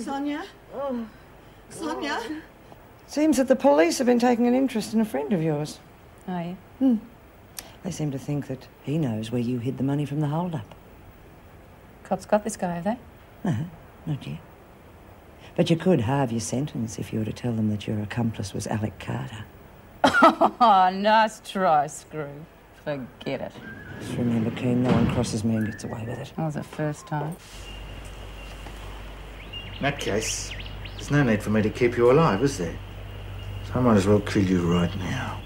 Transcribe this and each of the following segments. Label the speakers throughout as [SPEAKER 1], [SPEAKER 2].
[SPEAKER 1] Sonia?
[SPEAKER 2] Oh.
[SPEAKER 1] Sonia?
[SPEAKER 2] Seems that the police have been taking an interest in a friend of yours.
[SPEAKER 3] Oh, yeah?
[SPEAKER 2] They seem to think that he knows where you hid the money from the hold-up.
[SPEAKER 3] Cops got this guy, have they?
[SPEAKER 2] No, not yet. But you could halve your sentence if you were to tell them that your accomplice was Alec Carter.
[SPEAKER 3] Oh, nice try, Screw. Forget it.
[SPEAKER 2] Just remember, Kean, no one crosses me and gets away with it.
[SPEAKER 3] That was the first time.
[SPEAKER 4] In that case, there's no need for me to keep you alive, is there? So I might as well kill you right now.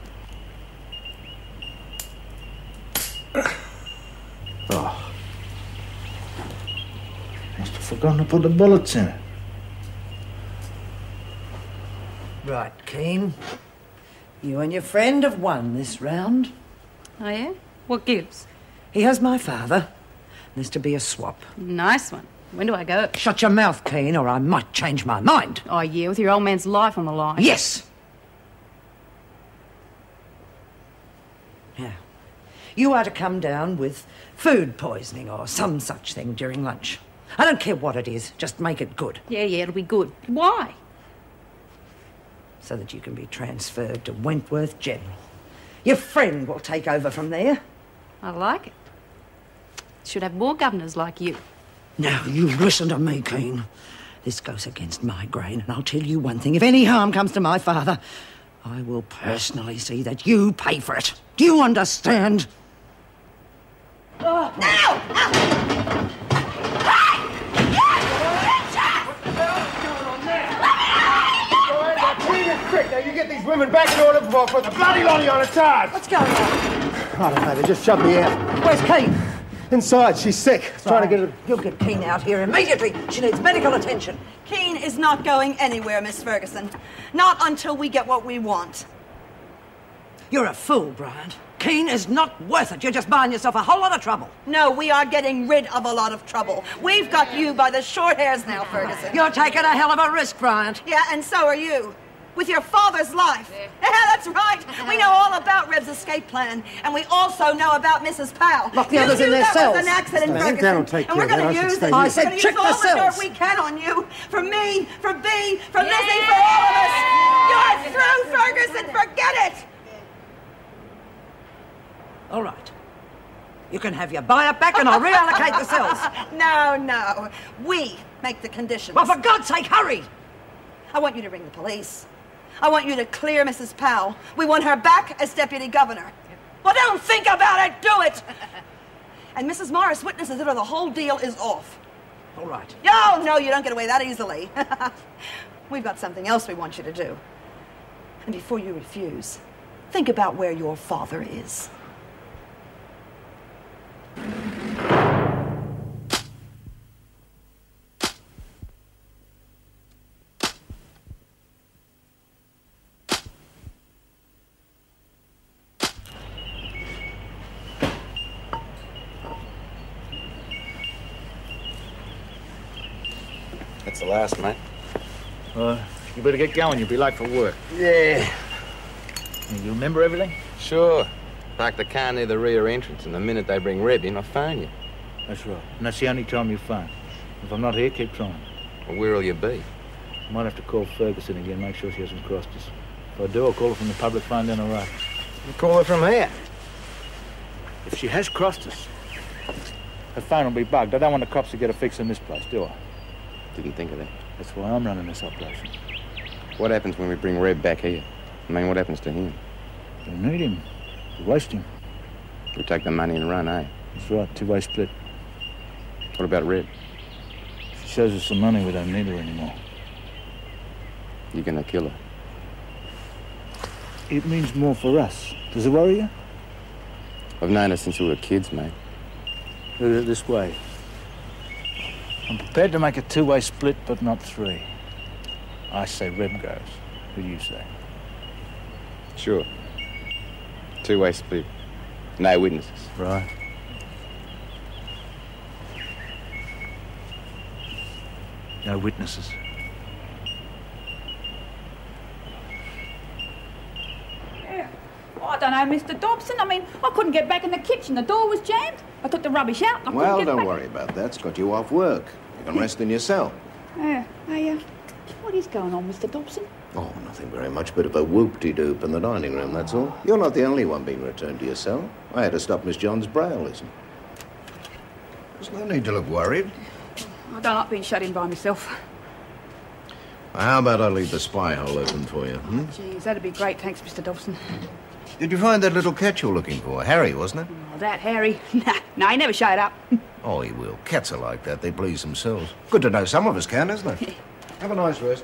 [SPEAKER 4] Oh. Must have forgotten to put the bullets in it.
[SPEAKER 2] Right, Kean. You and your friend have won this round.
[SPEAKER 3] Oh, yeah? What gives?
[SPEAKER 2] He has my father. There's to be a swap.
[SPEAKER 3] Nice one. When do I go?
[SPEAKER 2] Shut your mouth, Kean, or I might change my mind.
[SPEAKER 3] Oh, yeah, with your old man's life on the line.
[SPEAKER 2] Yes. Yeah. You are to come down with food poisoning or some such thing during lunch. I don't care what it is, just make it good.
[SPEAKER 3] Yeah, it'll be good. Why?
[SPEAKER 2] So that you can be transferred to Wentworth General. Your friend will take over from there.
[SPEAKER 3] I like it. Should have more governors like you.
[SPEAKER 2] Now, you listen to me, Kean. This goes against my grain, and I'll tell you one thing. If any harm comes to my father, I will personally see that you pay for it. Do you understand?
[SPEAKER 1] Oh. No!
[SPEAKER 5] Quick, now you get these women back in order before I put the bloody lolly on a charge.
[SPEAKER 2] What's going on?
[SPEAKER 5] I don't know, they just shoved me out.
[SPEAKER 2] Where's Kean?
[SPEAKER 5] Inside, she's sick. Trying to get her...
[SPEAKER 2] You'll get Kean out here immediately. She needs medical attention.
[SPEAKER 1] Kean is not going anywhere, Miss Ferguson. Not until we get what we want.
[SPEAKER 2] You're a fool, Bryant. Kean is not worth it. You're just buying yourself a whole lot of trouble.
[SPEAKER 1] No, we are getting rid of a lot of trouble. We've got you by the short hairs now, Ferguson.
[SPEAKER 2] You're taking a hell of a risk, Bryant.
[SPEAKER 1] Yeah, and so are you. With your father's life. Yeah, that's right. We know all about Rev's escape plan, and we also know about Mrs. Powell.
[SPEAKER 2] Lock the others in their cells.
[SPEAKER 1] An accident,
[SPEAKER 5] I think that'll take
[SPEAKER 1] and we're going to use this.
[SPEAKER 2] I said check the cells.
[SPEAKER 1] We're going to use all the dirt we can on you. For me, for Bea, for Lizzie, for all of us. You're through, Ferguson. Forget it.
[SPEAKER 2] All right. You can have your buyer back, and I'll reallocate the cells.
[SPEAKER 1] No. We make the conditions.
[SPEAKER 2] Well, for God's sake, hurry.
[SPEAKER 1] I want you to ring the police. I want you to clear Mrs. Powell. We want her back as deputy governor. Well, don't think about it. Do it. And Mrs. Morris witnesses it or the whole deal is off.
[SPEAKER 2] All right.
[SPEAKER 1] No, you don't get away that easily. We've got something else we want you to do. And before you refuse, think about where your father is.
[SPEAKER 6] That's the last, mate.
[SPEAKER 4] You better get going. You'll be late for work.
[SPEAKER 6] Yeah.
[SPEAKER 4] You remember everything?
[SPEAKER 6] Sure. Park the car near the rear entrance, and the minute they bring Reb in, I'll phone you.
[SPEAKER 4] That's right. And that's the only time you phone. If I'm not here, keep trying.
[SPEAKER 6] Well, where'll you be?
[SPEAKER 4] Might have to call Ferguson again, make sure she hasn't crossed us. If I do, I'll call her from the public phone down the road.
[SPEAKER 6] You call her from here.
[SPEAKER 4] If she has crossed us, her phone will be bugged. I don't want the cops to get a fix in this place, do I?
[SPEAKER 6] Didn't think of that.
[SPEAKER 4] That's why I'm running this operation.
[SPEAKER 6] What happens when we bring Reb back here? I mean, what happens to him?
[SPEAKER 4] Don't need him. We waste him.
[SPEAKER 6] We take the money and run, eh?
[SPEAKER 4] That's right, two-way split.
[SPEAKER 6] What about Reb?
[SPEAKER 4] If she shows us the money, we don't need her anymore.
[SPEAKER 6] You're gonna kill her?
[SPEAKER 4] It means more for us. Does it worry you?
[SPEAKER 6] I've known her since we were kids, mate.
[SPEAKER 4] Look at it this way. I'm prepared to make a two-way split, but not three. I say Reb goes. Who do you say?
[SPEAKER 6] Sure. Two-way split. No witnesses.
[SPEAKER 4] Right. No witnesses.
[SPEAKER 7] I don't know, Mr. Dobson. I mean, I couldn't get back in the kitchen. The door was jammed. I took the rubbish out. And I
[SPEAKER 8] Well,
[SPEAKER 7] couldn't get
[SPEAKER 8] don't
[SPEAKER 7] back.
[SPEAKER 8] worry about that. It's got you off work. You can rest in your cell.
[SPEAKER 7] What is going on, Mr. Dobson?
[SPEAKER 8] Oh, nothing very much. Bit of a whoop-de-doop in the dining room, that's all. You're not the only one being returned to your cell. I had to stop Miss John's brailleism. There's no need to look worried.
[SPEAKER 7] I don't like being shut in by myself.
[SPEAKER 8] How about I leave the spy hole open for you,
[SPEAKER 7] Geez, that'd be great. Thanks, Mr. Dobson.
[SPEAKER 8] Did you find that little cat you're looking for? Harry, wasn't it?
[SPEAKER 7] Oh, that Harry. No, he never showed up.
[SPEAKER 8] Oh, he will. Cats are like that. They please themselves. Good to know some of us can, isn't it? Have a nice rest.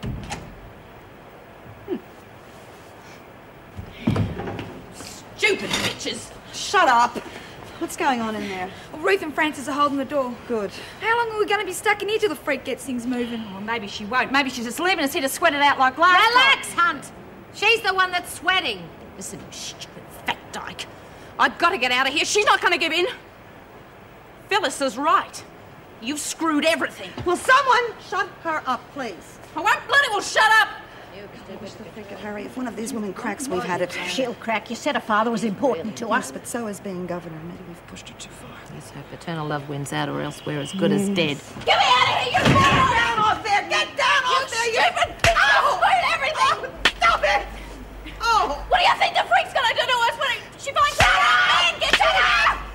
[SPEAKER 1] Stupid bitches! Shut up! What's going on in there?
[SPEAKER 9] Well, Ruth and Francis are holding the door.
[SPEAKER 1] Good.
[SPEAKER 9] How long are we going to be stuck in here till the freak gets things moving?
[SPEAKER 3] Well, maybe she won't. Maybe she's just leaving us here to sweat it out like last
[SPEAKER 10] Relax, Hunt. She's the one that's sweating.
[SPEAKER 3] Listen, stupid fat dyke. I've got to get out of here. She's not going to give in. Phyllis is right. You've screwed everything.
[SPEAKER 1] Will someone shut her up, please?
[SPEAKER 3] I won't bloody well shut up.
[SPEAKER 1] I wish the freak at Harry. If one of these women cracks, we've had it.
[SPEAKER 10] She'll crack. You said her father was important to
[SPEAKER 1] Yes,
[SPEAKER 10] us.
[SPEAKER 1] but so is being governor. Maybe we've pushed her too far.
[SPEAKER 3] Let's hope paternal love wins out, or else we're as good as dead.
[SPEAKER 10] Get me out of here, you
[SPEAKER 1] Get down off there! Get down off there, you stupid!
[SPEAKER 10] I'll spoil everything!
[SPEAKER 1] Oh, stop it! Oh!
[SPEAKER 10] What do you think the freak's gonna do to us when she finds out? Get shut up!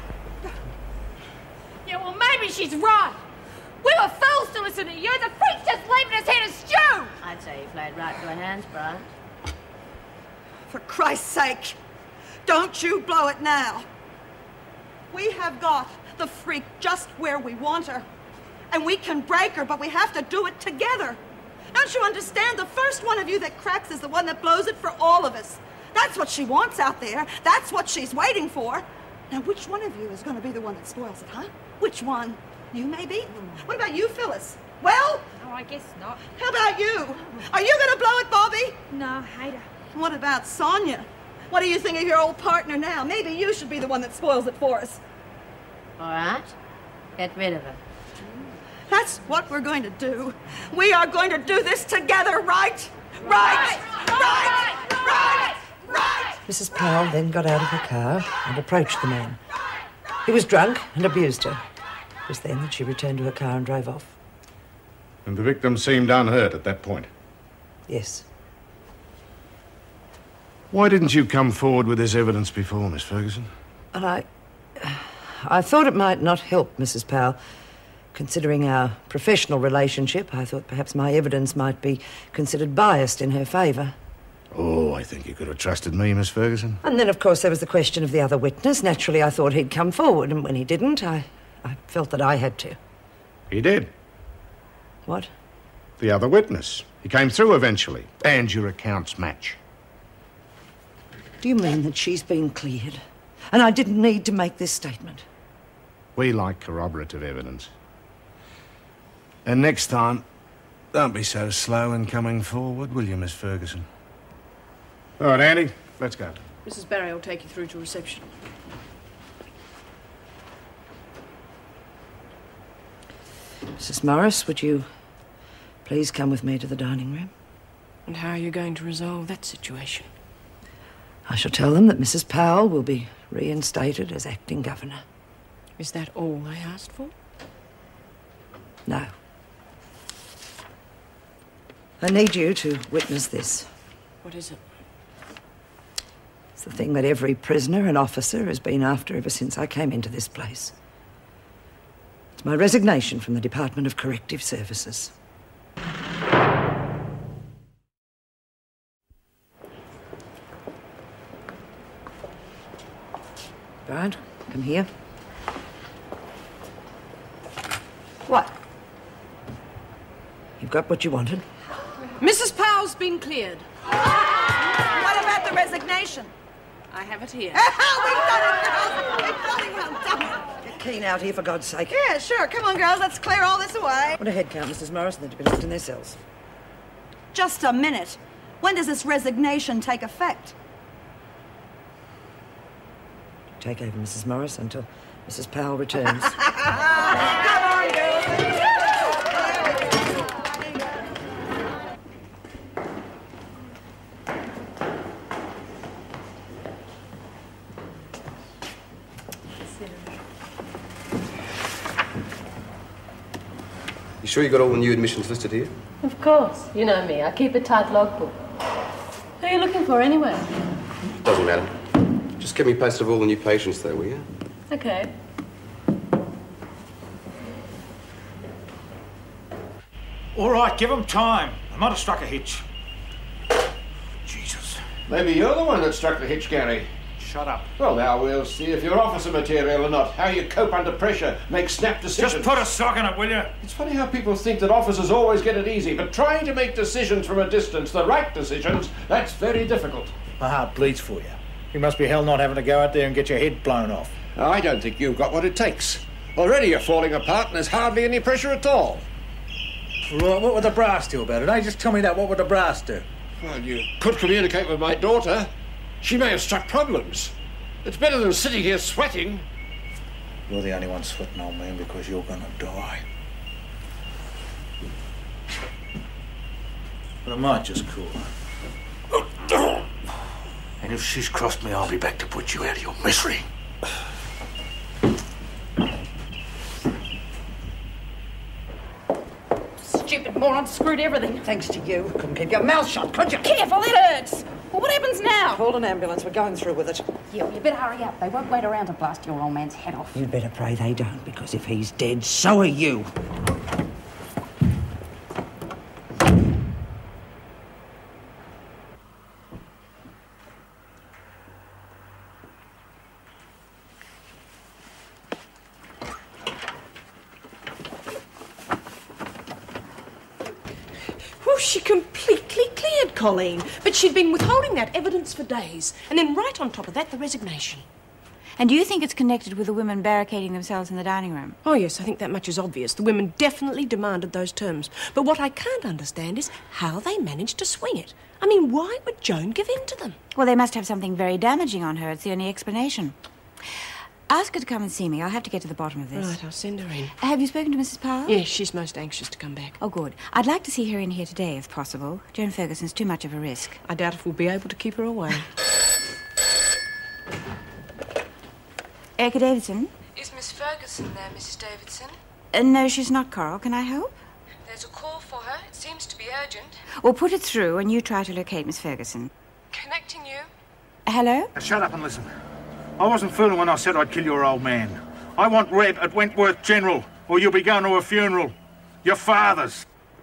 [SPEAKER 9] Yeah, well, maybe she's right. We were fools to listen to you. The freak's just leaving us here to stew.
[SPEAKER 10] I'd say you played right into her hands, Bryant.
[SPEAKER 1] For Christ's sake, don't you blow it now. We have got the freak just where we want her. And we can break her, but we have to do it together. Don't you understand? The first one of you that cracks is the one that blows it for all of us. That's what she wants out there. That's what she's waiting for. Now, which one of you is going to be the one that spoils it, huh? Which one? You, maybe? What about you, Phyllis? Well?
[SPEAKER 9] Oh, I guess not.
[SPEAKER 1] How about you? Are you going to blow it, Bobbie?
[SPEAKER 9] No, I hate her.
[SPEAKER 1] What about Sonia? What do you think of your old partner now? Maybe you should be the one that spoils it for us.
[SPEAKER 10] All right. Get rid of her.
[SPEAKER 1] That's what we're going to do. We are going to do this together, right? Right! Right!
[SPEAKER 2] Mrs. Powell then got out of her car and approached the man. He was drunk and abused her. It was then that she returned to her car and drove off.
[SPEAKER 11] And the victim seemed unhurt at that point?
[SPEAKER 2] Yes.
[SPEAKER 11] Why didn't you come forward with this evidence before, Miss Ferguson?
[SPEAKER 2] And I thought it might not help, Mrs. Powell. Considering our professional relationship, I thought perhaps my evidence might be considered biased in her favour.
[SPEAKER 11] Oh, I think you could have trusted me, Miss Ferguson.
[SPEAKER 2] And then, of course, there was the question of the other witness. Naturally, I thought he'd come forward, and when he didn't, I felt that I had to.
[SPEAKER 11] He did.
[SPEAKER 2] What?
[SPEAKER 11] The other witness. He came through eventually. And your accounts match.
[SPEAKER 2] Do you mean that she's been cleared? And I didn't need to make this statement?
[SPEAKER 11] We like corroborative evidence. And next time, don't be so slow in coming forward, will you, Miss Ferguson? All right, Andy, let's go.
[SPEAKER 3] Mrs. Barry will take you through to reception.
[SPEAKER 2] Mrs. Morris, would you please come with me to the dining room?
[SPEAKER 3] And how are you going to resolve that situation?
[SPEAKER 2] I shall tell them that Mrs. Powell will be reinstated as acting governor.
[SPEAKER 3] Is that all they asked for?
[SPEAKER 2] No. I need you to witness this.
[SPEAKER 3] What is it?
[SPEAKER 2] It's the thing that every prisoner and officer has been after ever since I came into this place. It's my resignation from the Department of Corrective Services. Bryant, come here.
[SPEAKER 1] What?
[SPEAKER 2] You've got what you wanted.
[SPEAKER 3] Mrs. Powell's been cleared.
[SPEAKER 1] What about the resignation?
[SPEAKER 3] I have it here.
[SPEAKER 1] We've done it, girls. We've done it.
[SPEAKER 2] Get Kean out here, for God's sake.
[SPEAKER 1] Yeah, sure. Come on, girls. Let's clear all this away.
[SPEAKER 2] What a head count, Mrs. Morris, and they're to be left in their cells.
[SPEAKER 1] Just a minute. When does this resignation take effect?
[SPEAKER 2] Take over, Mrs. Morris, until Mrs. Powell returns.
[SPEAKER 1] Come on, girls.
[SPEAKER 12] You sure you got all the new admissions listed here?
[SPEAKER 13] Of course. You know me. I keep a tight logbook. Who are you looking for, anyway?
[SPEAKER 12] Doesn't matter. Just keep me posted of all the new patients, though, will you?
[SPEAKER 13] Okay.
[SPEAKER 14] All right, give them time. They might have struck a hitch. Jesus.
[SPEAKER 5] Maybe you're the one that struck the hitch, Gary.
[SPEAKER 14] Shut up.
[SPEAKER 5] Well, now we'll see if you're officer material or not. How you cope under pressure, make snap decisions.
[SPEAKER 14] Just put a sock in it, will you?
[SPEAKER 5] It's funny how people think that officers always get it easy, but trying to make decisions from a distance, the right decisions, that's very difficult.
[SPEAKER 14] My heart bleeds for you. You must be hell not having to go out there and get your head blown off.
[SPEAKER 5] I don't think you've got what it takes. Already you're falling apart and there's hardly any pressure at all.
[SPEAKER 14] Right, what would the brass do about it, eh? Just tell me that. What would the brass do?
[SPEAKER 5] Well, you could communicate with my daughter. She may have struck problems. It's better than sitting here sweating.
[SPEAKER 14] You're the only one sweating, old man, because you're gonna die. But I might just cool her. And if she's crossed me, I'll be back to put you out of your misery.
[SPEAKER 3] Stupid moron screwed everything.
[SPEAKER 2] Thanks to you. Couldn't keep your mouth shut, could you?
[SPEAKER 3] Careful, that hurts. Well, what happens now?
[SPEAKER 2] Call an ambulance. We're going through with it.
[SPEAKER 3] Yeah, you better hurry up. They won't wait around to blast your old man's head off.
[SPEAKER 2] You'd better pray they don't, because if he's dead, so are you.
[SPEAKER 15] She completely cleared Colleen, but she'd been withholding that evidence for days. And then right on top of that, the resignation.
[SPEAKER 16] And do you think it's connected with the women barricading themselves in the dining room?
[SPEAKER 15] Oh, yes, I think that much is obvious. The women definitely demanded those terms. But what I can't understand is how they managed to swing it. I mean, why would Joan give in to them?
[SPEAKER 16] Well, they must have something very damaging on her. It's the only explanation. Ask her to come and see me. I'll have to get to the bottom of this.
[SPEAKER 15] Right, I'll send her in.
[SPEAKER 16] Have you spoken to Mrs. Powell?
[SPEAKER 15] Yes, she's most anxious to come back.
[SPEAKER 16] Oh, good. I'd like to see her in here today, if possible. Joan Ferguson's too much of a risk.
[SPEAKER 15] I doubt if we'll be able to keep her away.
[SPEAKER 16] Erica Davidson?
[SPEAKER 17] Is Miss Ferguson there, Mrs. Davidson?
[SPEAKER 16] No, she's not, Coral. Can I help?
[SPEAKER 17] There's a call for her. It seems to be urgent.
[SPEAKER 16] Well, put it through and you try to locate Miss Ferguson.
[SPEAKER 17] Connecting you.
[SPEAKER 16] Hello?
[SPEAKER 14] Now, shut up and listen. I wasn't fooling when I said I'd kill your old man. I want Reb at Wentworth General, or you'll be going to a funeral. Your father's.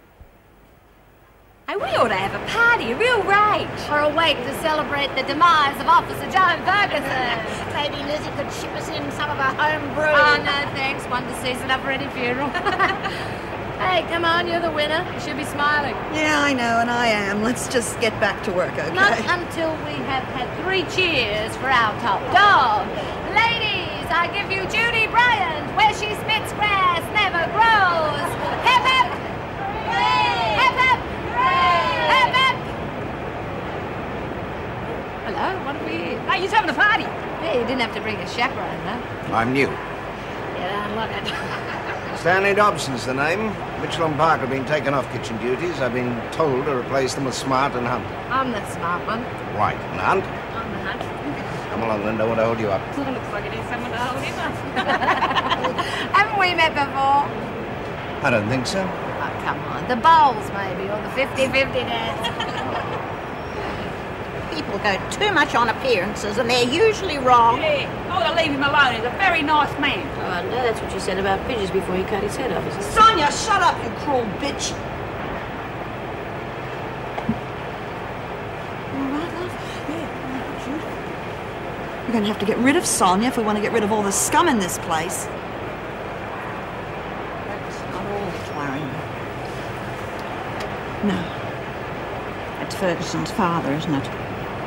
[SPEAKER 9] Hey, we ought to have a party, a real rage.
[SPEAKER 10] Or a wake to celebrate the demise of Officer Joan Ferguson. Maybe Lizzie could ship us in some of her home brew.
[SPEAKER 9] Oh, no, thanks. One to season up for any funeral. Hey, come on, you're the winner. You should be smiling.
[SPEAKER 1] Yeah, I know, and I am. Let's just get back to work, okay?
[SPEAKER 9] Not until we have had 3 cheers for our top dog. Ladies, I give you Judy Bryant, where she spits grass never grows. Hip hip! Hooray! Hip hip! Hooray! Hip hip! Hello, what are we...
[SPEAKER 3] Hey, you're having a party.
[SPEAKER 9] Hey, you didn't have to bring a chaperone, though.
[SPEAKER 8] I'm new.
[SPEAKER 9] Yeah, I love it.
[SPEAKER 8] Stanley Dobson's the name. Mitchell and Parker have been taken off kitchen duties. I've been told to replace them with Smart and Hunt.
[SPEAKER 9] I'm the smart one.
[SPEAKER 8] Right, and Hunt?
[SPEAKER 9] I'm the hunt.
[SPEAKER 8] Come along, then. Don't want to hold you up.
[SPEAKER 9] Looks like it is someone to hold him up. Haven't we met before?
[SPEAKER 8] I don't think so.
[SPEAKER 9] Oh, come on. The bowls, maybe, or the 50-50 dance.
[SPEAKER 2] People go too much on appearances, and they're usually wrong.
[SPEAKER 3] Yeah, I ought to leave him alone. He's a very nice man.
[SPEAKER 13] Oh, I know that's what you said about Pidgeys before you cut his head off, isn't it?
[SPEAKER 1] Sonia, shut up, you cruel bitch. All right, love? Yeah, Judy. We're going to have to get rid of Sonia if we want to get rid of all the scum in this place.
[SPEAKER 2] That's not all that's worrying me. No. It's Ferguson's father, isn't it?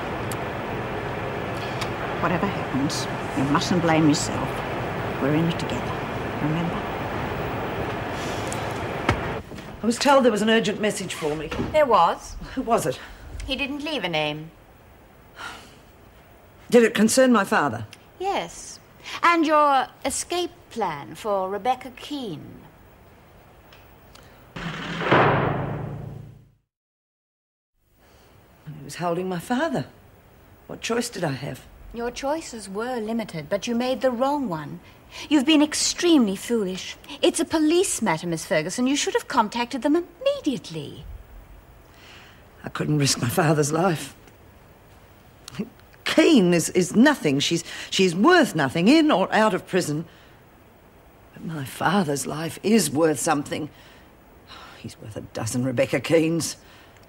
[SPEAKER 2] Whatever happens, you mustn't blame yourself. We're in it together, remember? I was told there was an urgent message for me.
[SPEAKER 16] There was.
[SPEAKER 2] Who was it?
[SPEAKER 16] He didn't leave a name.
[SPEAKER 2] Did it concern my father?
[SPEAKER 16] Yes. And your escape plan for Rebecca Kean.
[SPEAKER 2] He was holding my father. What choice did I have?
[SPEAKER 16] Your choices were limited, but you made the wrong one. You've been extremely foolish. It's a police matter, Miss Ferguson. You should have contacted them immediately.
[SPEAKER 2] I couldn't risk my father's life. Kean is nothing. She's worth nothing, in or out of prison. But my father's life is worth something. He's worth a dozen Rebecca Keans.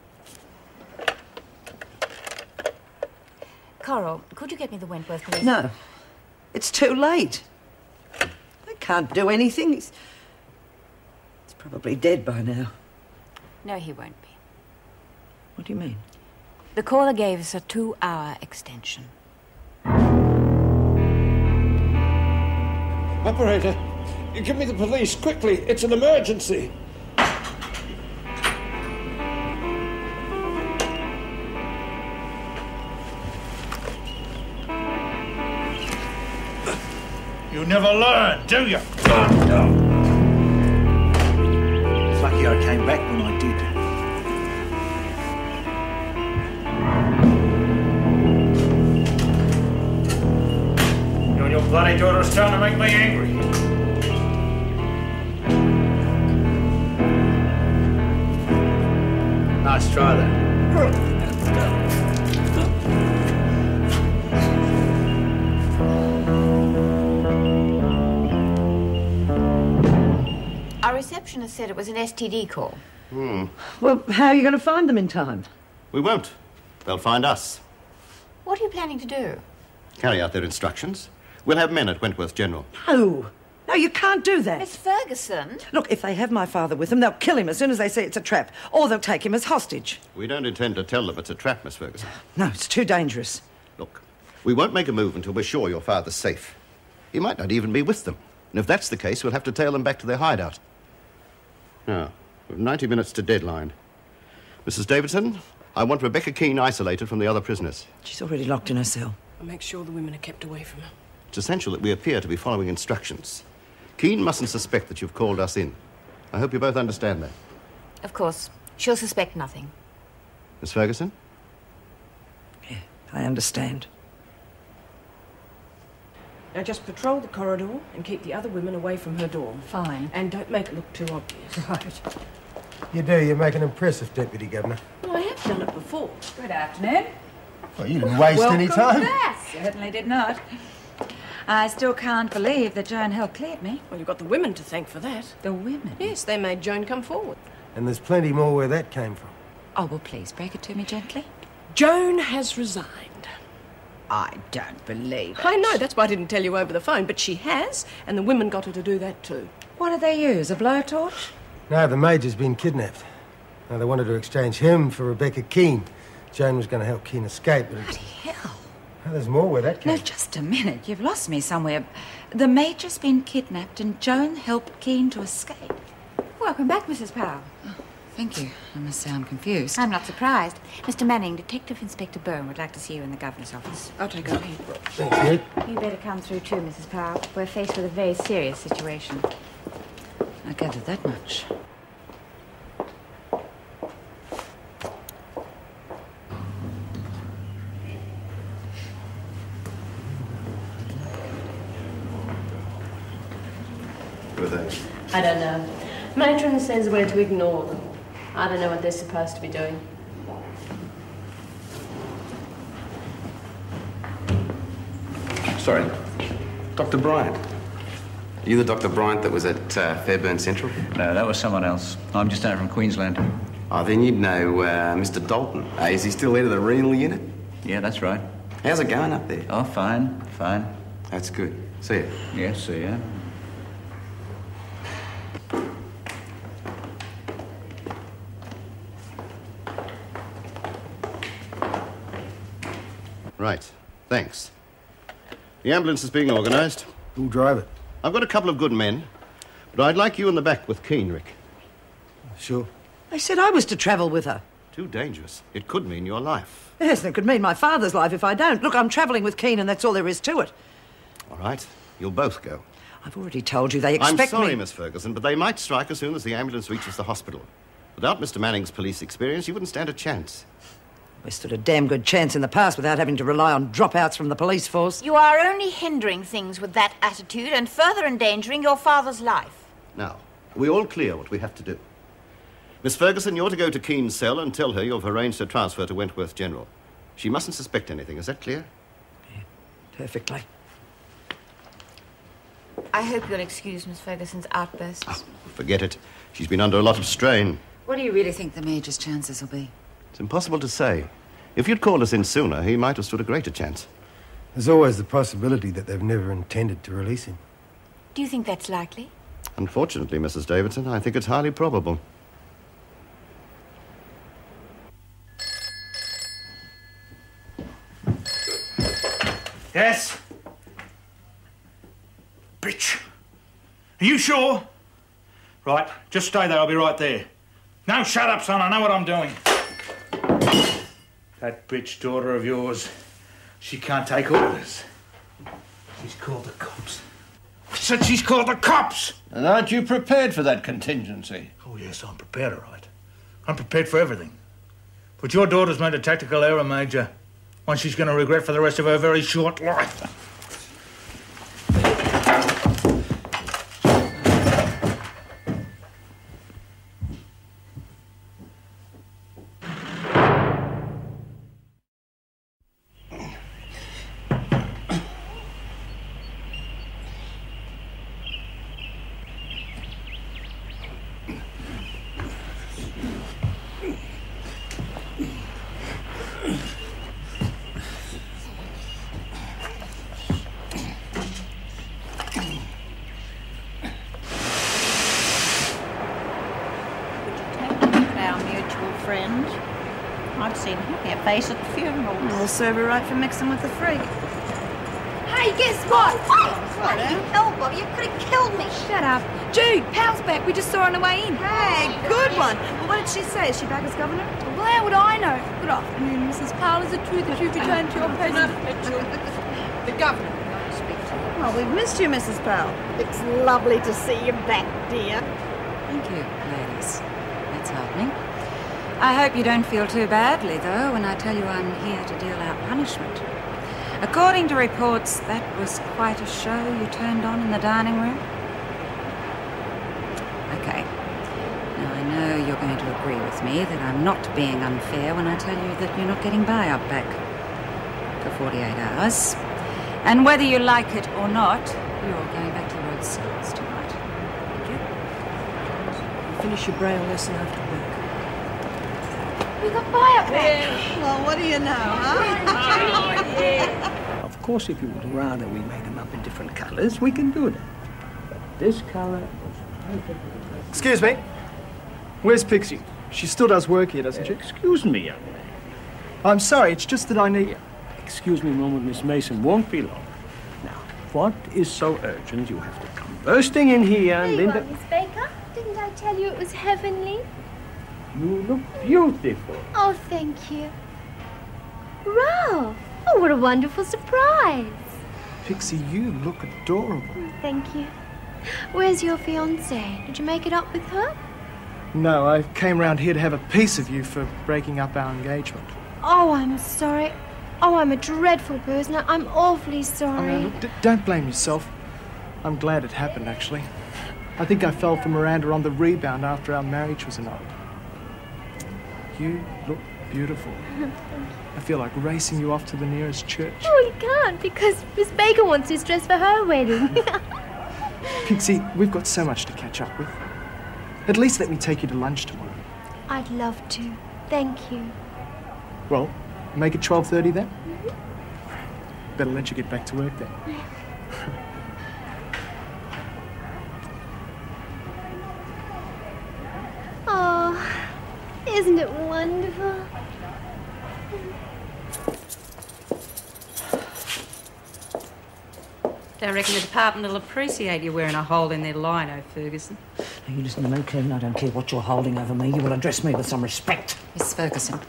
[SPEAKER 16] Coral, could you get me the Wentworth police?
[SPEAKER 2] No. It's too late. I can't do anything. He's probably dead by now.
[SPEAKER 16] No, he won't be.
[SPEAKER 2] What do you mean?
[SPEAKER 16] The caller gave us a 2-hour extension.
[SPEAKER 5] Operator, you give me the police, quickly. It's an emergency.
[SPEAKER 14] You never learn, do you? It's lucky I came back when I did. You and your bloody daughter are starting to make me angry.
[SPEAKER 4] Nice try, that.
[SPEAKER 16] Our receptionist said it was an STD call.
[SPEAKER 2] Well, how are you going to find them in time?
[SPEAKER 18] We won't. They'll find us.
[SPEAKER 16] What are you planning to do?
[SPEAKER 18] Carry out their instructions. We'll have men at Wentworth General.
[SPEAKER 2] No. No, you can't do that.
[SPEAKER 16] Miss Ferguson?
[SPEAKER 2] Look, if they have my father with them, they'll kill him as soon as they say it's a trap. Or they'll take him as hostage.
[SPEAKER 18] We don't intend to tell them it's a trap, Miss Ferguson.
[SPEAKER 2] No, it's too dangerous.
[SPEAKER 18] Look, we won't make a move until we're sure your father's safe. He might not even be with them. And if that's the case, we'll have to tail them back to their hideout. Now, we've 90 minutes to deadline. Mrs. Davidson, I want Rebecca Kean isolated from the other prisoners.
[SPEAKER 2] She's already locked in her cell.
[SPEAKER 15] I'll make sure the women are kept away from her.
[SPEAKER 18] It's essential that we appear to be following instructions. Kean mustn't suspect that you've called us in. I hope you both understand that.
[SPEAKER 16] Of course. She'll suspect nothing.
[SPEAKER 18] Miss Ferguson?
[SPEAKER 2] Yeah, I understand.
[SPEAKER 15] Now just patrol the corridor and keep the other women away from her door.
[SPEAKER 16] Fine.
[SPEAKER 15] And don't make it look too obvious.
[SPEAKER 2] Right.
[SPEAKER 19] You do. You make an impressive Deputy Governor.
[SPEAKER 15] Well, I have done it before.
[SPEAKER 20] Good afternoon.
[SPEAKER 19] Well, you didn't waste any time.
[SPEAKER 20] Yes, certainly did not. I still can't believe that Joan Hill cleared me.
[SPEAKER 15] Well, you've got the women to thank for that.
[SPEAKER 20] The women?
[SPEAKER 15] Yes, they made Joan come forward.
[SPEAKER 19] And there's plenty more where that came from.
[SPEAKER 20] Oh, well, please, break it to me gently.
[SPEAKER 15] Joan has resigned.
[SPEAKER 20] I don't believe it.
[SPEAKER 15] I know, that's why I didn't tell you over the phone, but she has, and the women got her to do that too.
[SPEAKER 20] What did they use, a blowtorch?
[SPEAKER 19] No, the Major's been kidnapped. Now, they wanted to exchange him for Rebecca Kean. Joan was going to help Kean escape, but...
[SPEAKER 20] Bloody hell.
[SPEAKER 19] Now, there's more where that came
[SPEAKER 20] No, just a minute. You've lost me somewhere. The Major's been kidnapped and Joan helped Kean to escape.
[SPEAKER 16] Welcome back, Mrs. Powell.
[SPEAKER 20] Oh, thank you. I must say I'm confused.
[SPEAKER 16] I'm not surprised. Mr. Manning, Detective Inspector Byrne would like to see you in the Governor's office.
[SPEAKER 15] I'll take over here.
[SPEAKER 19] Thank you.
[SPEAKER 16] You better come through too, Mrs. Powell. We're faced with a very serious situation.
[SPEAKER 20] I gathered that much.
[SPEAKER 18] Who are they?
[SPEAKER 13] I don't know. Matron says we're to ignore them. I don't know what they're supposed to be doing.
[SPEAKER 12] Sorry, Dr. Bryant. Are you the Dr. Bryant that was at Fairburn Central?
[SPEAKER 4] No, that was someone else. I'm just down from Queensland.
[SPEAKER 12] Oh, then you'd know Mr. Dalton. Is he still head of the renal unit?
[SPEAKER 4] Yeah, that's right.
[SPEAKER 12] How's it going up there?
[SPEAKER 4] Oh, fine, fine.
[SPEAKER 12] That's good. See ya.
[SPEAKER 4] Yeah, see ya.
[SPEAKER 18] Right. Thanks. The ambulance is being organised.
[SPEAKER 19] Who'll drive it?
[SPEAKER 18] I've got a couple of good men, but I'd like you in the back with Kean, Rick.
[SPEAKER 19] Sure.
[SPEAKER 2] They said I was to travel with her.
[SPEAKER 18] Too dangerous. It could mean your life.
[SPEAKER 2] Yes, and it could mean my father's life if I don't. Look, I'm travelling with Kean and that's all there is to it.
[SPEAKER 18] All right. You'll both go.
[SPEAKER 2] I've already told you they expect me...
[SPEAKER 18] I'm sorry, Miss Ferguson, but they might strike as soon as the ambulance reaches the hospital. Without Mr. Manning's police experience, you wouldn't stand a chance.
[SPEAKER 2] We stood a damn good chance in the past without having to rely on dropouts from the police force.
[SPEAKER 16] You are only hindering things with that attitude and further endangering your father's life.
[SPEAKER 18] Now, are we all clear what we have to do? Miss Ferguson, you're to go to Kean's cell and tell her you've arranged a transfer to Wentworth General. She mustn't suspect anything. Is that clear?
[SPEAKER 2] Yeah, perfectly.
[SPEAKER 16] I hope you'll excuse Miss Ferguson's outbursts.
[SPEAKER 18] Oh, forget it. She's been under a lot of strain.
[SPEAKER 20] What do you really think the Major's chances will be?
[SPEAKER 18] It's impossible to say. If you'd called us in sooner, he might have stood a greater chance.
[SPEAKER 19] There's always the possibility that they've never intended to release him.
[SPEAKER 16] Do you think that's likely?
[SPEAKER 18] Unfortunately, Mrs. Davidson, I think it's highly probable.
[SPEAKER 14] Yes? Bitch. Are you sure? Right, just stay there, I'll be right there. No, shut up, son, I know what I'm doing. That bitch daughter of yours, she can't take orders. She's called the cops. I said she's called the cops!
[SPEAKER 5] And aren't you prepared for that contingency?
[SPEAKER 14] Oh, yes, I'm prepared, all right. I'm prepared for everything. But your daughter's made a tactical error, Major. One she's going to regret for the rest of her very short life.
[SPEAKER 7] Face at the funeral.
[SPEAKER 1] We'll serve her right for mixing with the freak.
[SPEAKER 10] Hey, guess what? Bloody hell, Bobbie, you could have killed me.
[SPEAKER 1] Shut up. Jude, Pal's back. We just saw her on the way in. Hey, good one. Well, what did she say? Is she back as governor?
[SPEAKER 7] Well, how would I know? Good afternoon, Mrs. Powell. Is it true that you've returned to your post?
[SPEAKER 3] The governor would like to speak to you.
[SPEAKER 1] Well, we've missed you, Mrs. Powell.
[SPEAKER 10] It's lovely to see you back, dear.
[SPEAKER 20] Thank you, ladies. That's heartening. I hope you don't feel too badly, though, when I tell you I'm here to deal out punishment. According to reports, that was quite a show you turned on in the dining room. Okay. Now, I know you're going to agree with me that I'm not being unfair when I tell you that you're not getting buy-up back for 48 hours. And whether you like it or not, you're going back to your old cells tonight. Thank you.
[SPEAKER 15] You finish your braille lesson after work.
[SPEAKER 10] We got buy-up back.
[SPEAKER 1] Well, what do you know, huh?
[SPEAKER 21] Of course, if you would rather we made them up in different colours, we can do that. But this colour was perfect.
[SPEAKER 22] Excuse me. Where's Pixie? She still does work here, doesn't she?
[SPEAKER 21] Excuse me, young man.
[SPEAKER 22] I'm sorry, it's just that I need...
[SPEAKER 21] Excuse me a moment, Miss Mason. Won't be long. Now, what is so urgent you have to come bursting in here and Linda...
[SPEAKER 23] Miss Baker. Didn't I tell you it was heavenly?
[SPEAKER 21] You look beautiful.
[SPEAKER 23] Oh, thank you. Ralph! Oh, what a wonderful surprise.
[SPEAKER 22] Pixie, you look adorable.
[SPEAKER 23] Thank you. Where's your fiancée? Did you make it up with her?
[SPEAKER 22] No, I came round here to have a piece of you for breaking up our engagement.
[SPEAKER 23] Oh, I'm sorry. Oh, I'm a dreadful person. I'm awfully sorry.
[SPEAKER 22] Oh, no, look, don't blame yourself. I'm glad it happened, actually. I think I fell for Miranda on the rebound after our marriage was annulled. You look beautiful. I feel like racing you off to the nearest church.
[SPEAKER 23] Oh, you can't, because Miss Baker wants this dress for her wedding.
[SPEAKER 22] Pixie, we've got so much to catch up with. At least let me take you to lunch tomorrow.
[SPEAKER 23] I'd love to. Thank you.
[SPEAKER 22] Well, make it 12:30 then? Better let you get back to work then.
[SPEAKER 23] Oh, isn't it wonderful?
[SPEAKER 3] Don't reckon the department will appreciate you wearing a hole in their lino, Ferguson.
[SPEAKER 2] Now, you listen to me, Kean. I don't care what you're holding over me. You will address me with some respect.
[SPEAKER 20] Miss Ferguson.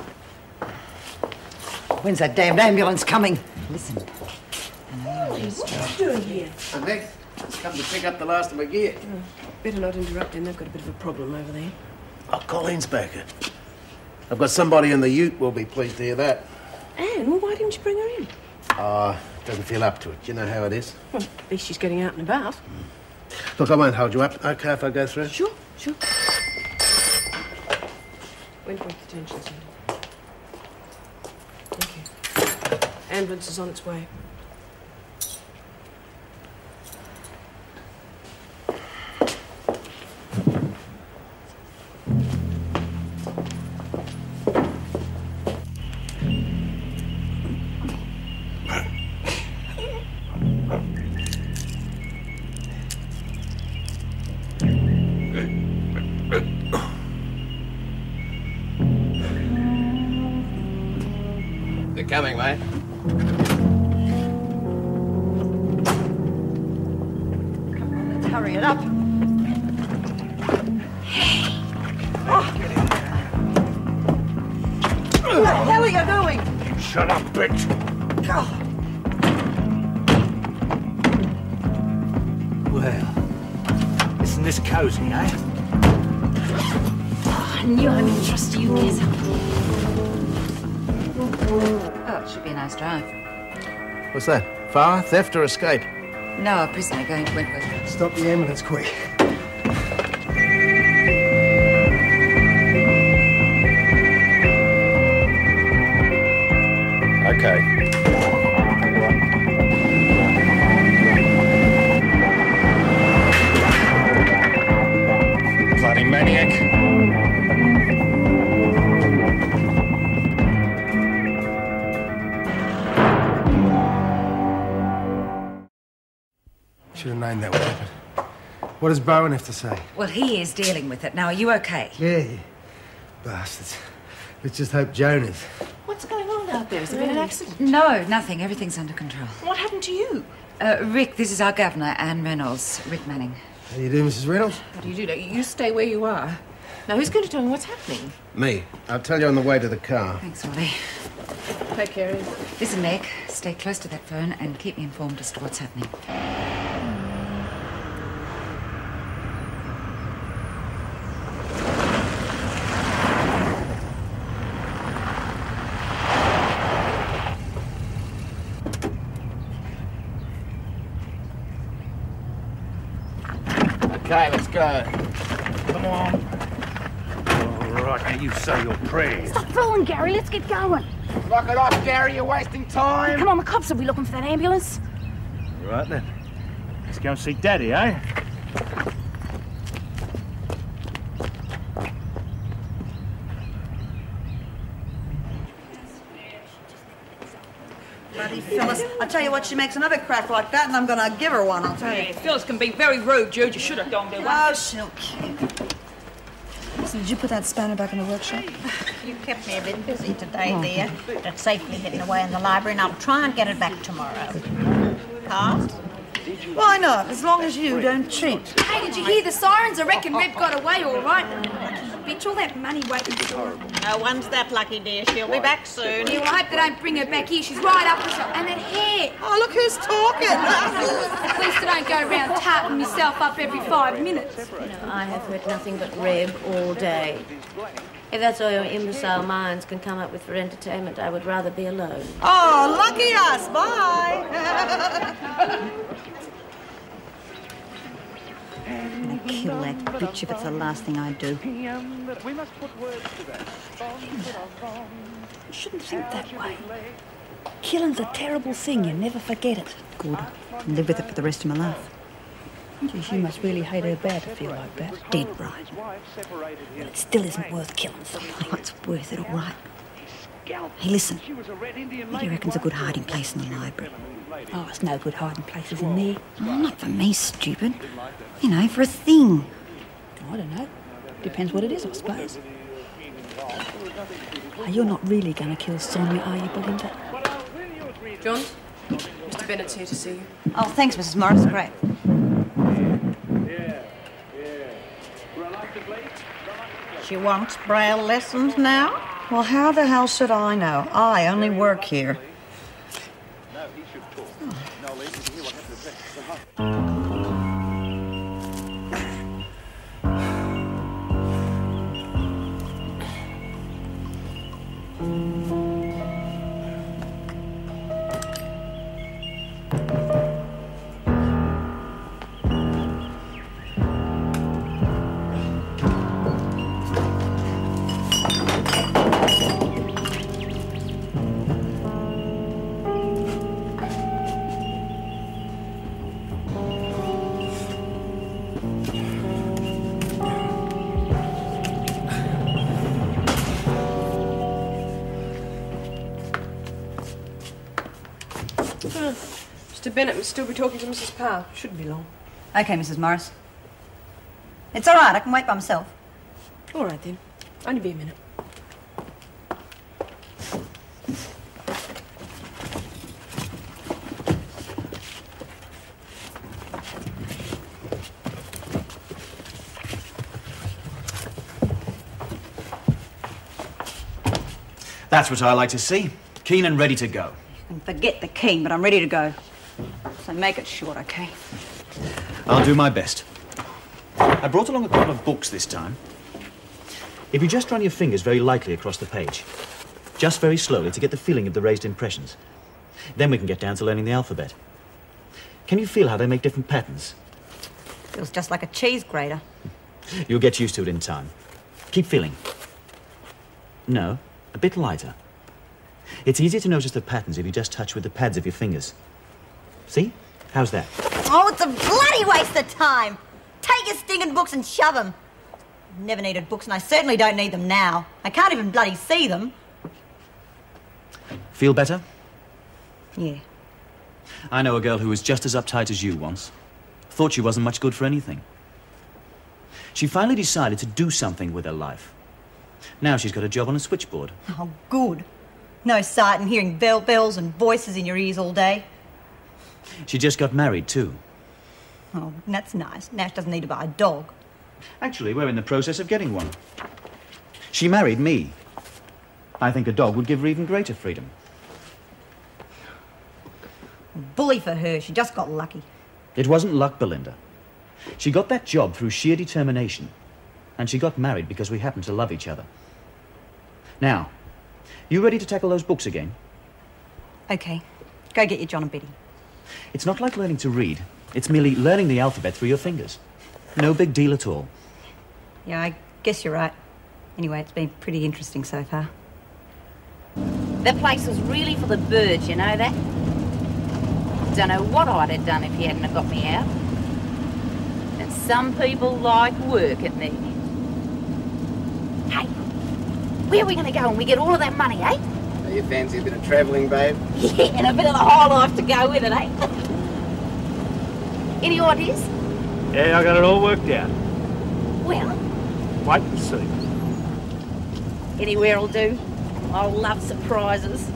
[SPEAKER 2] When's that damned ambulance coming?
[SPEAKER 20] Listen.
[SPEAKER 15] What are you doing here?
[SPEAKER 21] I'm back. Just come to pick up the last of my gear.
[SPEAKER 15] Better not interrupt him. They've got a bit of a problem over there.
[SPEAKER 21] I'll call Inspector.
[SPEAKER 6] I've got somebody in the ute will be pleased to hear that.
[SPEAKER 15] Anne, well, why didn't you bring her in?
[SPEAKER 6] Doesn't feel up to it. You know how it is.
[SPEAKER 15] Well, at least she's getting out and about.
[SPEAKER 6] Look, I won't hold you up. Okay if I go through?
[SPEAKER 15] Sure. Wentworth Detention Centre. Thank you. Ambulance is on its way.
[SPEAKER 6] Coming, mate.
[SPEAKER 1] Come on, let's hurry it up. Oh. What the hell are you doing?
[SPEAKER 14] Shut up, bitch.
[SPEAKER 1] Oh.
[SPEAKER 14] Well, isn't this cozy, eh?
[SPEAKER 20] Oh, I knew I could trust you, Gazza. Oh, it should be a nice drive.
[SPEAKER 6] What's that? Fire, theft, or escape?
[SPEAKER 20] No, a prisoner going to Wentworth.
[SPEAKER 19] Stop the ambulance quick.
[SPEAKER 4] Okay. Bloody maniac.
[SPEAKER 19] Should have named that weapon. What does Bowen have to say?
[SPEAKER 20] Well, he is dealing with it. Now, are you okay?
[SPEAKER 19] Yeah. Bastards. Let's just hope Joan is.
[SPEAKER 15] What's going on out there? Has there been an accident?
[SPEAKER 20] No, nothing. Everything's under control.
[SPEAKER 15] What happened to you?
[SPEAKER 20] Rick, this is our governor, Anne Reynolds. Rick Manning.
[SPEAKER 19] How do you do, Mrs. Reynolds?
[SPEAKER 15] What do? You stay where you are. Now, who's going to tell me what's happening?
[SPEAKER 6] Me. I'll tell you on the way to the car.
[SPEAKER 20] Thanks, Wally.
[SPEAKER 15] Take care.
[SPEAKER 20] Listen, Meg, stay close to that phone and keep me informed as to what's happening.
[SPEAKER 6] Okay, let's go.
[SPEAKER 14] Come on. All right, now you say your prayers.
[SPEAKER 10] Stop fooling, Gary. Let's get going.
[SPEAKER 6] Knock it off, Gary. You're wasting time.
[SPEAKER 10] Come on, the cops will be looking for that ambulance.
[SPEAKER 14] All right, then. Let's go and see Daddy, eh?
[SPEAKER 1] Bloody Phyllis. I tell you what, she makes another crack like that, and I'm gonna give her one, I'll tell you.
[SPEAKER 3] Yeah, Phyllis can be very rude, Jude. You should have donged her one.
[SPEAKER 1] Oh, she'll keep. Listen, did you put that spanner back in the workshop?
[SPEAKER 10] You kept me a bit busy today, dear. It's safely hidden away in the library, and I'll try and get it back tomorrow. Kath?
[SPEAKER 1] Why not, as long as you don't cheat.
[SPEAKER 7] Hey, did you hear the sirens? I reckon Reb got away all right. Bitch, all that money waiting for her.
[SPEAKER 10] No one's that lucky, dear. She'll be back soon.
[SPEAKER 7] Yeah, well, I hope they don't bring her back here. She's right up with her. And that hair.
[SPEAKER 1] Oh, look who's talking.
[SPEAKER 7] At least I don't go around tarting myself up every 5 minutes.
[SPEAKER 13] I have heard nothing but Reb all day. If that's all your imbecile minds can come up with for entertainment, I would rather be alone.
[SPEAKER 1] Oh, lucky us. Bye.
[SPEAKER 16] I'm gonna kill that bitch if it's the last thing I do.
[SPEAKER 11] You shouldn't think that way. Killing's a terrible thing. You never forget it.
[SPEAKER 16] Good. I'll live with it for the rest of my life.
[SPEAKER 11] Gee, she must really hate her bad to feel like that.
[SPEAKER 16] Dead right.
[SPEAKER 11] But it still isn't worth killing somebody.
[SPEAKER 16] Oh, it's worth it, all right. Hey, listen. What do you reckon's a good hiding place in the library?
[SPEAKER 11] Oh, it's no good hiding places in there.
[SPEAKER 16] Oh, not for me, stupid. You know, for a thing.
[SPEAKER 11] I don't know. Depends what it is, I suppose. Oh, you're not really going to kill Sonia, are you, Belinda?
[SPEAKER 15] John, Mr. Bennett's here to see you.
[SPEAKER 16] Oh, thanks, Mrs. Morris. Great.
[SPEAKER 10] She wants braille lessons now?
[SPEAKER 1] Well, how the hell should I know? I only work here.
[SPEAKER 15] Mr. Bennett must still be talking to Mrs. Powell. Shouldn't be long.
[SPEAKER 8] OK, Mrs. Morris. It's all right, I can wait by myself.
[SPEAKER 15] All right, then. Only be a minute.
[SPEAKER 9] That's what I like to see. Keen and ready to go.
[SPEAKER 8] And forget the Kean, but I'm ready to go. So make it short, OK?
[SPEAKER 9] I'll do my best. I brought along a couple of books this time. If you just run your fingers very lightly across the page, just very slowly to get the feeling of the raised impressions, then we can get down to learning the alphabet. Can you feel how they make different patterns?
[SPEAKER 8] Feels just like a cheese grater.
[SPEAKER 9] You'll get used to it in time. Keep feeling. No, a bit lighter. It's easier to notice the patterns if you just touch with the pads of your fingers. See? How's that?
[SPEAKER 8] Oh, it's a bloody waste of time. Take your stinking books and shove them. Never needed books, and I certainly don't need them now. I can't even bloody see them.
[SPEAKER 9] Feel better?
[SPEAKER 8] Yeah.
[SPEAKER 9] I know a girl who was just as uptight as you once. Thought she wasn't much good for anything. She finally decided to do something with her life. Now she's got a job on a switchboard.
[SPEAKER 8] Oh, good. No sight in hearing bells and voices in your ears all day.
[SPEAKER 9] She just got married, too.
[SPEAKER 8] Oh, that's nice. Nash doesn't need to buy a dog.
[SPEAKER 9] Actually, we're in the process of getting one. She married me. I think a dog would give her even greater freedom.
[SPEAKER 8] Bully for her. She just got lucky.
[SPEAKER 9] It wasn't luck, Belinda. She got that job through sheer determination. And she got married because we happened to love each other. Now, you ready to tackle those books again?
[SPEAKER 8] OK. Go get your John and Betty.
[SPEAKER 9] It's not like learning to read. It's merely learning the alphabet through your fingers. No big deal at all.
[SPEAKER 8] Yeah, I guess you're right. Anyway, it's been pretty interesting so far.
[SPEAKER 20] The place was really for the birds, you know that? Don't know what I'd have done if you hadn't have got me out. And some people like work at Neighbours. Hey, where are we going to go when we get all of that money, eh?
[SPEAKER 6] Do you fancy a bit of travelling, babe?
[SPEAKER 20] Yeah, and a bit of the whole life to go with it, eh? Any ideas?
[SPEAKER 21] Yeah, I got it all worked out.
[SPEAKER 20] Well,
[SPEAKER 21] Wait and see.
[SPEAKER 20] anywhere will do. I love surprises.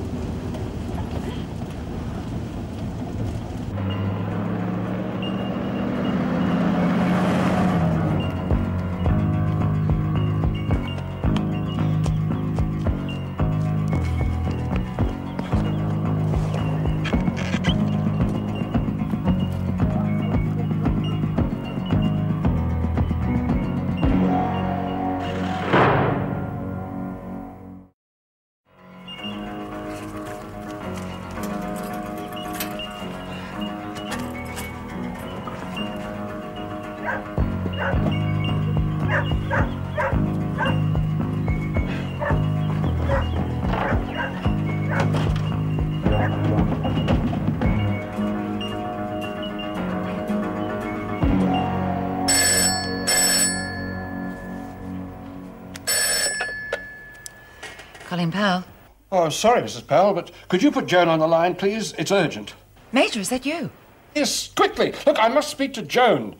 [SPEAKER 2] Powell.
[SPEAKER 5] Oh, sorry, Mrs. Powell, but could you put Joan on the line, please? It's urgent.
[SPEAKER 2] Major, is that you?
[SPEAKER 5] Yes, quickly. Look, I must speak to Joan.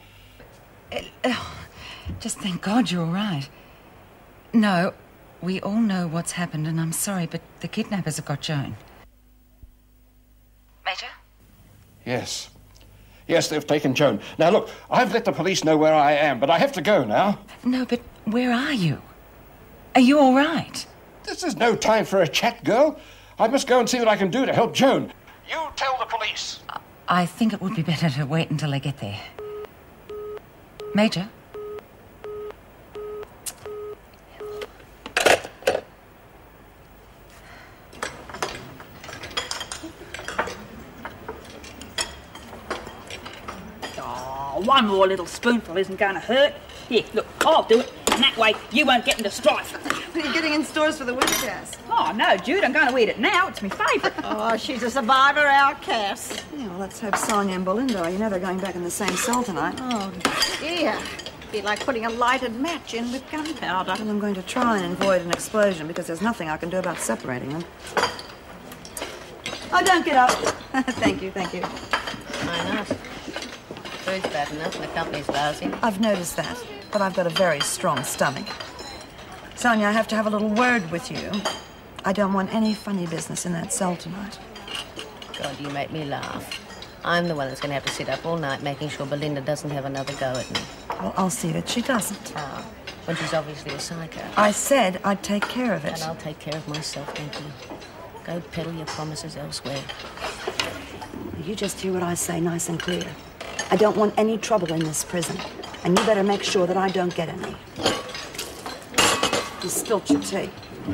[SPEAKER 2] Just thank God you're all right. No, we all know what's happened, and I'm sorry, but the kidnappers have got Joan. Major?
[SPEAKER 5] Yes. Yes, they've taken Joan. Now, look, I've let the police know where I am, but I have to go now.
[SPEAKER 2] No, but where are you? Are you all right?
[SPEAKER 5] This is no time for a chat, girl. I must go and see what I can do to help Joan. You tell the police.
[SPEAKER 2] I think it would be better to wait until they get there. Major?
[SPEAKER 11] Oh, one more little spoonful isn't going to hurt. Here, look, I'll do it. And that way you won't get into strife.
[SPEAKER 1] Are you getting in stores for the winter, Cass?
[SPEAKER 11] Oh, no, Jude, I'm going to eat it now. It's my favourite.
[SPEAKER 10] Oh, she's a survivor, our Cass.
[SPEAKER 1] Yeah, well, let's hope Sonia and Belinda are. You know they're going back in the same cell tonight.
[SPEAKER 10] Oh, dear. Be like putting a lighted match in with gunpowder.
[SPEAKER 1] And I'm going to try and avoid an explosion because there's nothing I can do about separating them. Oh, don't get up. Thank you, thank you.
[SPEAKER 13] Why not? Food's bad enough and the company's lousy.
[SPEAKER 1] I've noticed that, but I've got a very strong stomach. Sonia, I have to have a little word with you. I don't want any funny business in that cell tonight.
[SPEAKER 13] God, you make me laugh. I'm the one that's going to have to sit up all night making sure Belinda doesn't have another go at me.
[SPEAKER 1] Well, I'll see that she doesn't.
[SPEAKER 13] Oh, when she's obviously a psycho.
[SPEAKER 1] I said I'd take care of it.
[SPEAKER 13] And I'll take care of myself, thank you. Go peddle your promises elsewhere.
[SPEAKER 1] You just hear what I say nice and clear. I don't want any trouble in this prison, and you better make sure that I don't get any. You spilt your tea.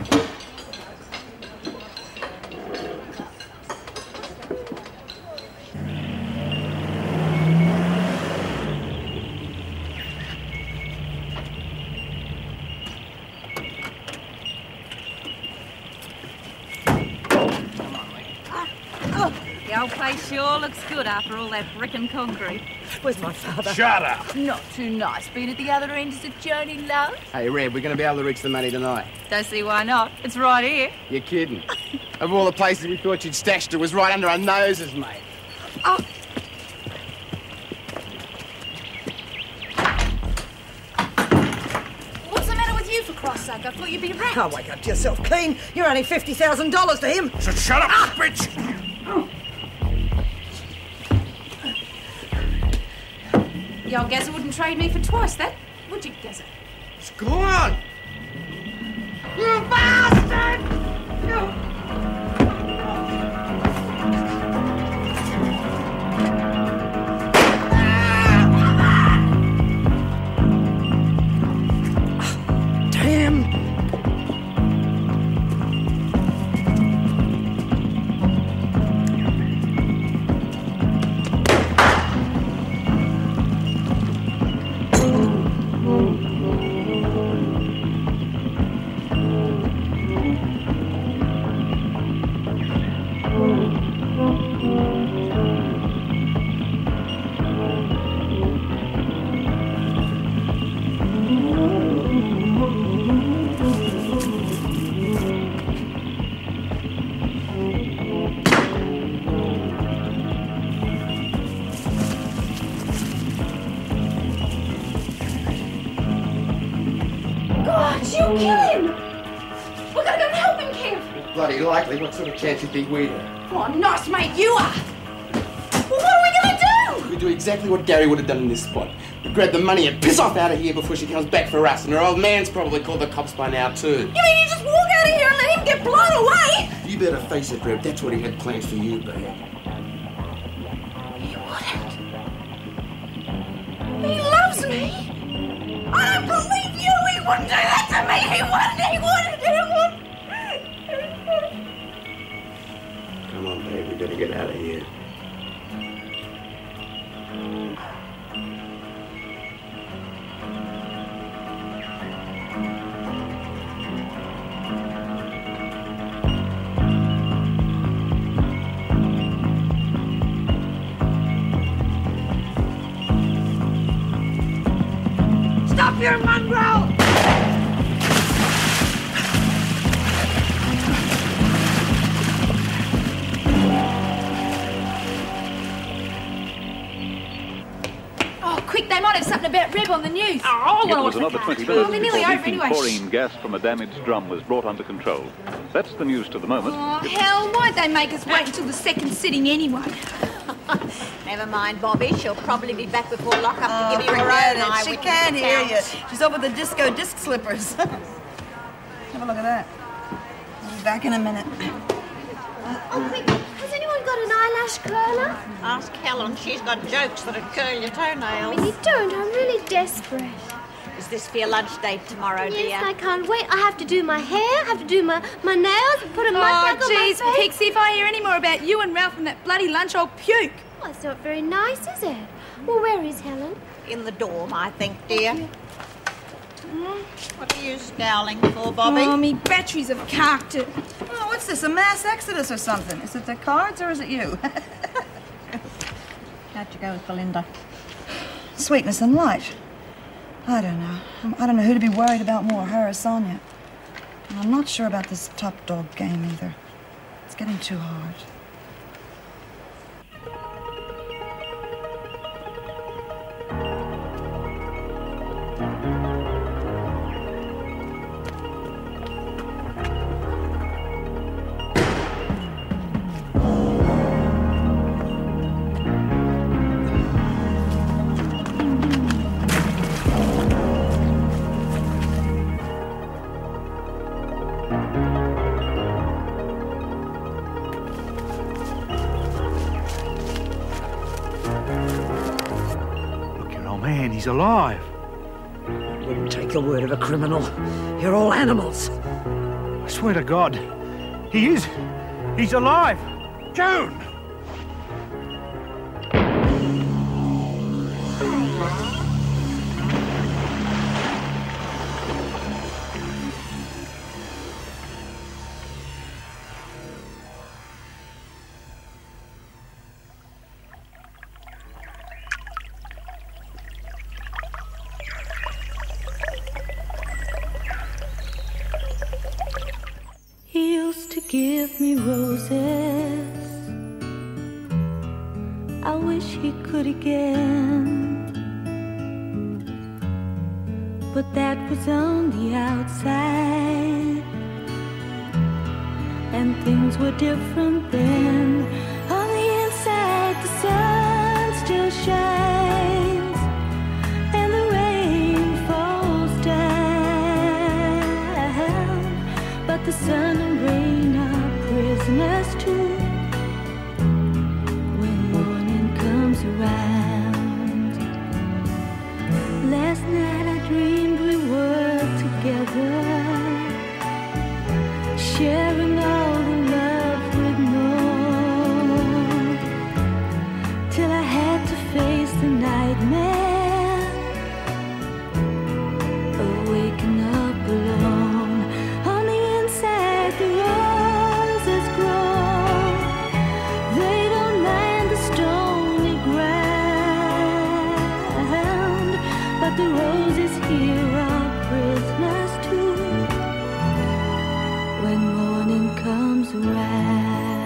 [SPEAKER 3] The old place sure looks good after all that brick and concrete.
[SPEAKER 1] Where's my father?
[SPEAKER 5] Shut up!
[SPEAKER 3] Not too nice being at the other end as a journey, love.
[SPEAKER 6] Hey, Reb, we're going to be able to reach the money tonight.
[SPEAKER 3] Don't see why not. It's right here.
[SPEAKER 6] You're kidding. Of all the places we thought you'd stashed it was right under our noses, mate.
[SPEAKER 3] Oh. What's the matter with you, for Christ's sake? I thought you'd be wrecked.
[SPEAKER 2] Oh, wake up to yourself, Kean. You're only $50,000 to him.
[SPEAKER 5] So shut up, bitch!
[SPEAKER 3] The old Gazza wouldn't trade me for twice that, would you, Gazza?
[SPEAKER 6] It's gone!
[SPEAKER 3] You bastard!
[SPEAKER 2] Damn!
[SPEAKER 6] Bloody likely. What sort of chance you think we'd have?
[SPEAKER 3] Oh, nice mate you are! Well, what are we going to do?
[SPEAKER 6] We do exactly what Gary would have done in this spot. We grab the money and piss off out of here before she comes back for us, and her old man's probably called the cops by now too.
[SPEAKER 3] You mean you just walk out of here and let him get blown away?
[SPEAKER 6] You better face it, Reb. That's what he had planned for you, babe.
[SPEAKER 3] He wouldn't. He loves me. I don't believe you. He wouldn't do that to me. He wouldn't. He wouldn't. He wouldn't.
[SPEAKER 6] Come on, babe. We better get out of here.
[SPEAKER 3] Stop your mongrel! They might have something about Reb on the news. Oh,
[SPEAKER 12] it was another 20 minutes
[SPEAKER 3] they're nearly
[SPEAKER 12] before
[SPEAKER 3] over
[SPEAKER 12] leaking
[SPEAKER 3] anyway.
[SPEAKER 12] chlorine gas from a damaged drum was brought under control. That's the news to the moment.
[SPEAKER 7] Oh, hell, why'd they make us wait until the second sitting anyway?
[SPEAKER 10] Never mind, Bobbie. She'll probably be back before lock-up to give you a
[SPEAKER 1] Bryant,
[SPEAKER 10] eye.
[SPEAKER 1] she can't hear you. She's over the disco disc slippers. Have a look at that. I'll be back in a minute.
[SPEAKER 23] Oh, quick, has anyone got an eyelash curler?
[SPEAKER 10] Ask Helen. She's got jokes that'll curl your toenails.
[SPEAKER 23] Minnie, don't. I'm really desperate.
[SPEAKER 10] Is this for your lunch date tomorrow, dear?
[SPEAKER 23] Yes, I can't wait. I have to do my hair, I have to do my nails, and put a mud rag on my
[SPEAKER 7] jeez,
[SPEAKER 23] face.
[SPEAKER 7] Pixie, if I hear any more about you and Ralph and that bloody lunch, I'll puke.
[SPEAKER 23] Well, that's not very nice, is it? Well, where is Helen?
[SPEAKER 10] In the dorm, I think, dear. What are you scowling for, Bobbie?
[SPEAKER 7] Oh, me batteries have carked it.
[SPEAKER 1] Oh, what's this, a mass exodus or something? Is it the cards or is it you?
[SPEAKER 10] How'd you go with Belinda?
[SPEAKER 1] Sweetness and light. I don't know. I don't know who to be worried about more, her or Sonia. And I'm not sure about this top dog game either. It's getting too hard.
[SPEAKER 14] Man, he's alive.
[SPEAKER 2] I wouldn't take the word of a criminal. You're all animals.
[SPEAKER 14] I swear to God, he is. He's alive. Joan!
[SPEAKER 17] He used to give me roses. I wish he could again. But that was on the outside, and things were different then. On the inside, the sun still shines, and the rain falls down. But the sun and rain are prisoners too when morning comes around. Last night I dreamed we were together, sharing all the love we'd known, till I had to face the nightmare of waking up alone. On the inside the roses grow, they don't mind the stony ground, but the roses here are prisoners too when morning comes around.